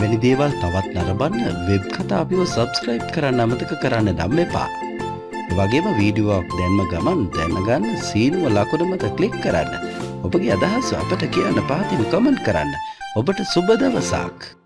මෙවැනි දේවල් තවත් නරඹන්න වෙබ් කතා අපිව සබ්ස්ක්‍රයිබ් කරන්න අමතක කරන්න නම් එපා. ඒ වගේම වීඩියෝවක් දැන්ම ගමන් දැනගන්න සීනුව ලකුණ මත ක්ලික් කරන්න. ඔබගේ අදහස් අපට කියන්න පහතින් කමෙන්ට් කරන්න. ඔබට සුබ දවසක්.